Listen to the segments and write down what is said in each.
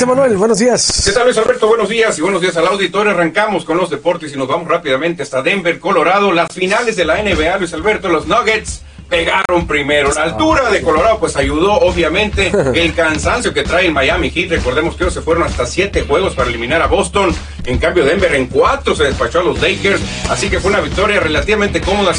Adelante, Manuel, buenos días. ¿Qué tal, Luis Alberto? Buenos días y buenos días al auditorio. Arrancamos con los deportes y nos vamos rápidamente hasta Denver, Colorado. Las finales de la NBA, Luis Alberto, los Nuggets pegaron primero. La altura de Colorado pues ayudó, obviamente, el cansancio que trae el Miami Heat. Recordemos que ellos se fueron hasta 7 juegos para eliminar a Boston. En cambio, Denver en 4 se despachó a los Lakers. Así que fue una victoria relativamente cómoda,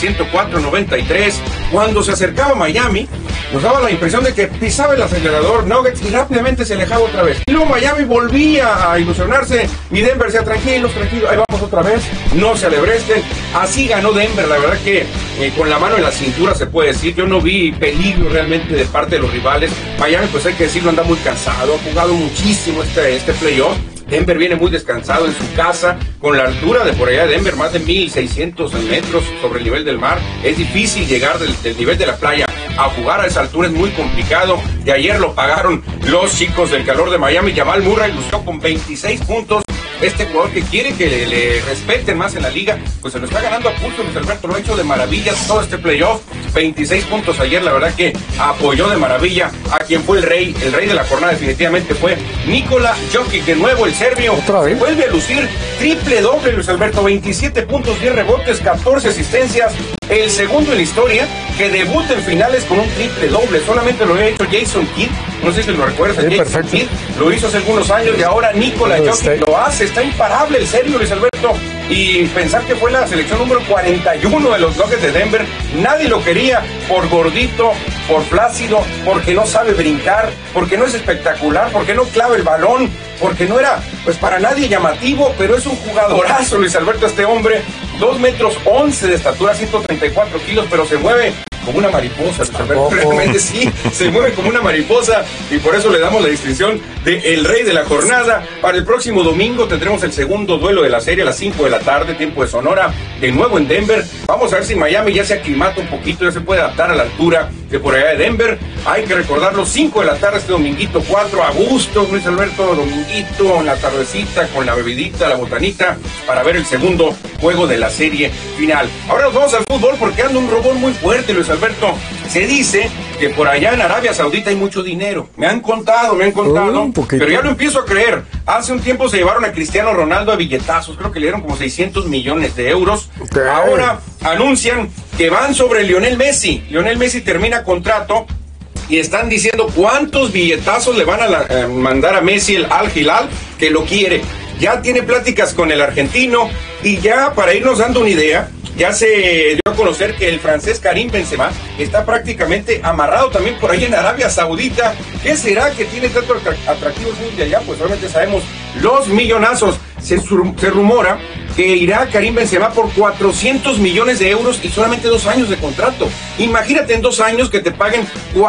104-93. Cuando se acercaba Miami, nos daba la impresión de que pisaba el acelerador Nuggets y rápidamente se alejaba otra vez. Y luego Miami volvía a ilusionarse y Denver decía, tranquilos, ahí vamos otra vez, no se alebresten. Así ganó Denver, la verdad que con la mano en la cintura se puede decir. Yo no vi peligro realmente de parte de los rivales. Miami, pues hay que decirlo, anda muy cansado, ha jugado muchísimo este playoff. Denver viene muy descansado en su casa, con la altura de por allá de Denver, más de 1,600 metros sobre el nivel del mar. Es difícil llegar del nivel de la playa a jugar a esa altura, es muy complicado. Y ayer lo pagaron los chicos del calor de Miami. Jamal Murray lució con 26 puntos. Este jugador que quiere que le respeten más en la liga, pues se lo está ganando a pulso. Luis Alberto lo ha hecho de maravillas todo este playoff. 26 puntos ayer, la verdad que apoyó de maravilla a quien fue el rey de la jornada. Definitivamente fue Nikola Jokic, de nuevo el serbio. Vuelve a lucir triple doble, Luis Alberto, 27 puntos, 10 rebotes, 14 asistencias. El segundo en la historia que debuta en finales con un triple doble. Solamente lo había hecho Jason Kidd, no sé si lo recuerdas, sí, Jason Kidd lo hizo hace algunos años y ahora Nikola Jokic lo hace. Está imparable el serbio, Luis Alberto. Y pensar que fue la selección número 41 de los Nuggets de Denver, nadie lo quería por gordito, por flácido, porque no sabe brincar, porque no es espectacular, porque no clava el balón, porque no era pues para nadie llamativo, pero es un jugadorazo, Luis Alberto, este hombre. 2 metros 11 de estatura, 134 kilos, pero se mueve como una mariposa, Luis Alberto. Realmente sí, se mueve como una mariposa y por eso le damos la distinción de el rey de la jornada. Para el próximo domingo tendremos el segundo duelo de la serie a las 5 de la tarde, tiempo de Sonora, de nuevo en Denver. Vamos a ver si Miami ya se aclimata un poquito, ya se puede adaptar a la altura de por allá de Denver. Hay que recordarlo, 5 de la tarde este dominguito, 4 a gusto, Luis Alberto, dominguito, en la tardecita, con la bebidita, la botanita, para ver el segundo juego de la serie final. Ahora nos vamos al fútbol porque anda un robón muy fuerte, Luis Alberto. Se dice que por allá en Arabia Saudita hay mucho dinero. Me han contado, pero ya lo empiezo a creer. Hace un tiempo se llevaron a Cristiano Ronaldo a billetazos, creo que le dieron como 600 millones de euros. Ahora anuncian que van sobre Lionel Messi. Lionel Messi termina contrato y están diciendo cuántos billetazos le van a mandar a Messi el Al Hilal, que lo quiere. Ya tiene pláticas con el argentino y ya para irnos dando una idea, ya se dio a conocer que el francés Karim Benzema está prácticamente amarrado también por ahí en Arabia Saudita. ¿Qué será que tiene tanto atractivo de allá? Pues obviamente sabemos los millonazos. Se rumora que irá Karim Benzema por 400 millones de euros y solamente 2 años de contrato. Imagínate en 2 años que te paguen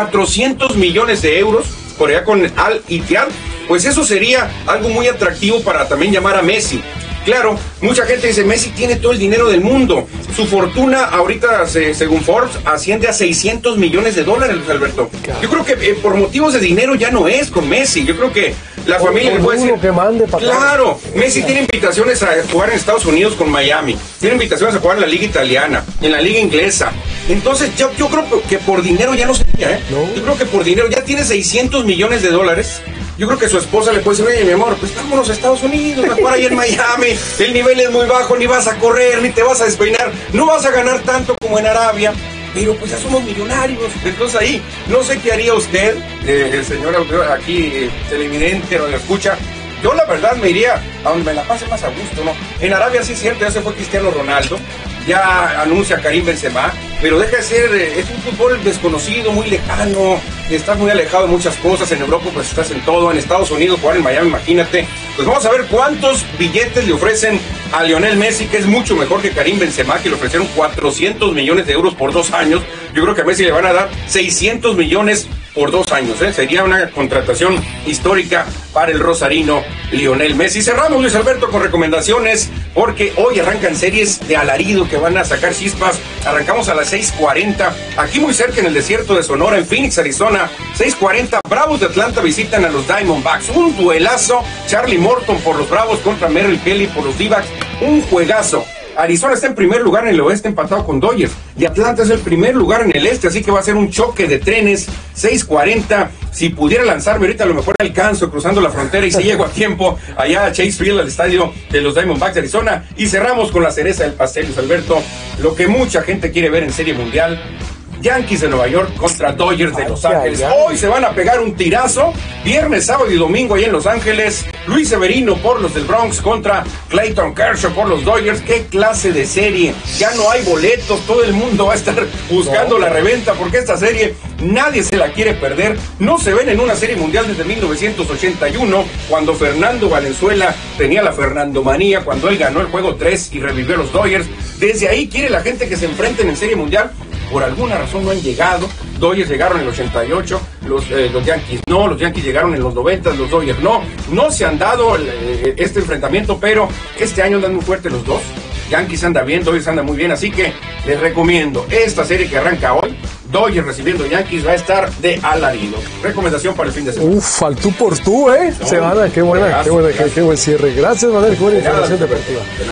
400 millones de euros por allá con Al Ittihad. Pues eso sería algo muy atractivo para también llamar a Messi. Claro, mucha gente dice, Messi tiene todo el dinero del mundo. Su fortuna ahorita, según Forbes, asciende a 600 millones de dólares, Luis Alberto. Yo creo que por motivos de dinero ya no es con Messi. Yo creo que la familia le puede decir, claro, Messi tiene invitaciones a jugar en Estados Unidos con Miami. Tiene invitaciones a jugar en la liga italiana, en la liga inglesa. Entonces yo creo que por dinero ya no sería, ¿eh? No. Yo creo que por dinero ya tiene 600 millones de dólares. Yo creo que su esposa le puede decir, oye, mi amor, pues vámonos a Estados Unidos, mejor ahí en Miami, el nivel es muy bajo, ni vas a correr, ni te vas a despeinar, no vas a ganar tanto como en Arabia, pero pues ya somos millonarios. Entonces ahí, no sé qué haría usted, el señor aquí, televidente, o lo escucha. Yo la verdad me iría a donde me la pase más a gusto, ¿no? En Arabia sí es cierto, ya se fue Cristiano Ronaldo, ya anuncia Karim Benzema, pero deja de ser, es un fútbol desconocido, muy lejano, estás muy alejado de muchas cosas. En Europa pues estás en todo, en Estados Unidos, jugar en Miami, imagínate. Pues vamos a ver cuántos billetes le ofrecen a Lionel Messi, que es mucho mejor que Karim Benzema, que le ofrecieron 400 millones de euros por 2 años. Yo creo que a Messi le van a dar 600 millones por 2 años, ¿eh? Sería una contratación histórica para el rosarino Lionel Messi. Cerramos, Luis Alberto, con recomendaciones, porque hoy arrancan series de alarido que van a sacar chispas. Arrancamos a las 6:40, aquí muy cerca en el desierto de Sonora, en Phoenix, Arizona. 6:40, Bravos de Atlanta visitan a los Diamondbacks. Un duelazo, Charlie Morton por los Bravos contra Merrill Kelly por los D-backs. Un juegazo. Arizona está en primer lugar en el oeste, empatado con Dodgers, y Atlanta es el primer lugar en el este, así que va a ser un choque de trenes. 6:40, Si pudiera lanzarme ahorita, a lo mejor alcanzo cruzando la frontera y si llego a tiempo allá a Chase Field, al estadio de los Diamondbacks de Arizona. Y cerramos con la cereza del pastel, Luis Alberto, lo que mucha gente quiere ver en Serie Mundial. Yankees de Nueva York contra Dodgers de Los Ángeles. Hoy se van a pegar un tirazo. Viernes, sábado y domingo ahí en Los Ángeles. Luis Severino por los del Bronx contra Clayton Kershaw por los Dodgers. ¡Qué clase de serie! Ya no hay boletos. Todo el mundo va a estar buscando la reventa porque esta serie nadie se la quiere perder. No se ven en una serie mundial desde 1981, cuando Fernando Valenzuela tenía la Fernandomanía, cuando él ganó el juego 3 y revivió a los Dodgers. Desde ahí quiere la gente que se enfrenten en serie mundial. Por alguna razón no han llegado. Dodgers llegaron en el 88, los Yankees no, los Yankees llegaron en los 90, los Dodgers no se han dado este enfrentamiento, pero este año andan muy fuertes los dos. Yankees anda bien, Dodgers anda muy bien, así que les recomiendo esta serie que arranca hoy. Dodgers recibiendo Yankees va a estar de alarido. Recomendación para el fin de semana. Al tú por tú, ¿eh? No, Semana, qué buen cierre. Gracias, Manuel, qué buena información deportiva.